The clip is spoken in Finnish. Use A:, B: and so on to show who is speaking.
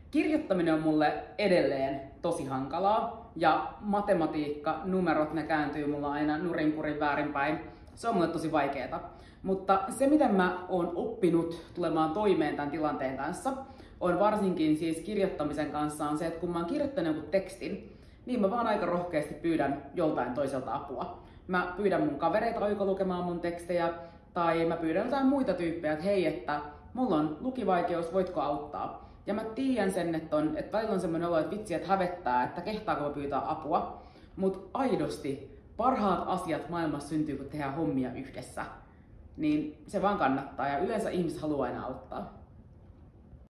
A: Kirjoittaminen on mulle edelleen tosi hankalaa ja matematiikka, numerot, ne kääntyy mulla aina nurinkurin väärinpäin. Se on mulle tosi vaikeeta. Mutta se, miten mä oon oppinut tulemaan toimeen tämän tilanteen kanssa, on varsinkin siis kirjoittamisen kanssa on se, että kun mä oon kirjoittanut jonkun tekstin, niin mä vaan aika rohkeasti pyydän joltain toiselta apua. Mä pyydän mun kavereita oikolukemaan mun tekstejä, tai mä pyydän jotain muita tyyppejä, että hei, että mulla on lukivaikeus, voitko auttaa? Ja mä tiedän sen, että välillä on semmoinen olo, että vitsi, että hävettää, että kehtaako mä pyytää apua. Mutta aidosti parhaat asiat maailmassa syntyy, kun tehdään hommia yhdessä. Niin se vaan kannattaa ja yleensä ihmiset haluaa aina auttaa.